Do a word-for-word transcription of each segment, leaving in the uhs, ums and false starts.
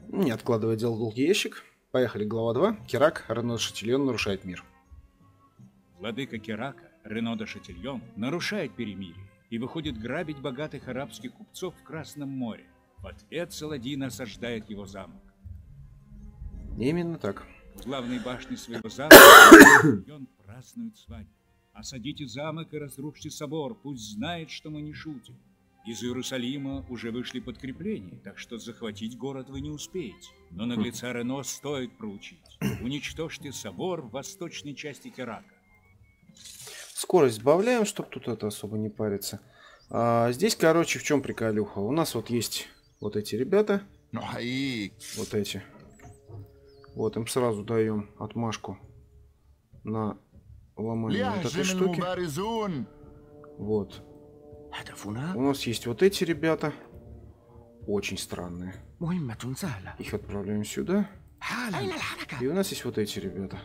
Не откладывая дело в долгий ящик. Поехали, глава два. Керак, Рено де Шатильон нарушает мир. Владыка Керака, Рено де Шатильон, нарушает перемирие и выходит грабить богатых арабских купцов в Красном море. В ответ Саладин осаждает его замок. Именно так. В главной башне своего замка Шатильон празднует свадьбу. Осадите замок и разрушьте собор, пусть знает, что мы не шутим. Из Иерусалима уже вышли подкрепления, так что захватить город вы не успеете. Но наглеца Рено стоит проучить. Уничтожьте собор в восточной части Керака. Скорость сбавляем, чтобы тут это особо не париться. А здесь, короче, в чем приколюха? У нас вот есть вот эти ребята. Вот эти. Вот им сразу даем отмашку на ломание вот этой штуки. Вот. У нас есть вот эти ребята. Очень странные. Их отправляем сюда. И у нас есть вот эти ребята.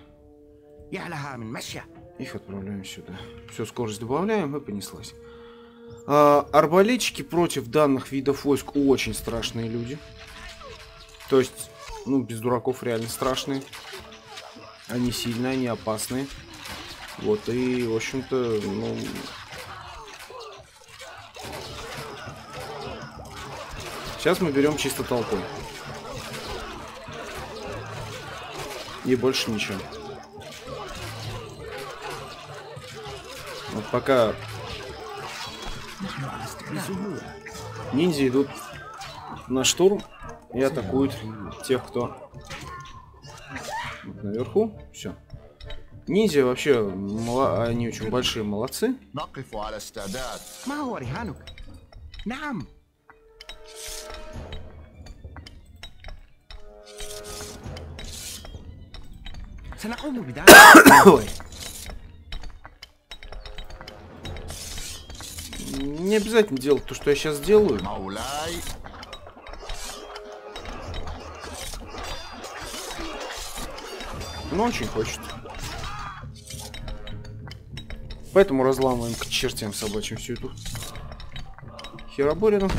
Их отправляем сюда. Все, скорость добавляем и понеслась. А, арбалетчики против данных видов войск очень страшные люди. То есть, ну, без дураков реально страшные. Они сильные, они опасные. Вот, и, в общем-то, ну... Сейчас мы берем чисто толпой. И больше ничего. Вот пока ниндзя идут на штурм и атакуют тех, кто наверху. Все. Ниндзя вообще, они очень большие молодцы. Ой. Не обязательно делать то, что я сейчас делаю. Но очень хочет. Поэтому разламываем к чертям собачьим всю эту хероборину.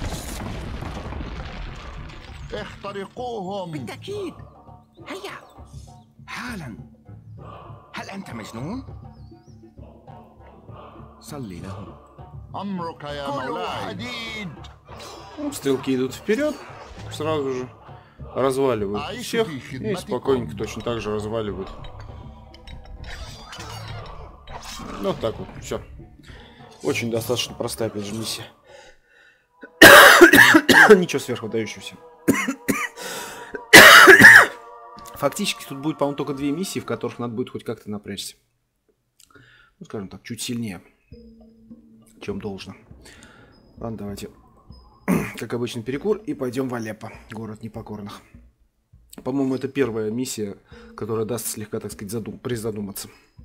Ну, стрелки идут вперед, сразу же разваливают всех и спокойненько точно так же разваливают. Вот так вот, все. Очень достаточно простая, опять же, миссия. Ничего сверхвыдающегося. Фактически тут будет, по-моему, только две миссии, в которых надо будет хоть как-то напрячься. Ну, скажем так, чуть сильнее, чем должно. Ладно, давайте, как обычно, перекур и пойдем в Алеппо, город непокорных. По-моему, это первая миссия, которая даст слегка, так сказать, задум- призадуматься.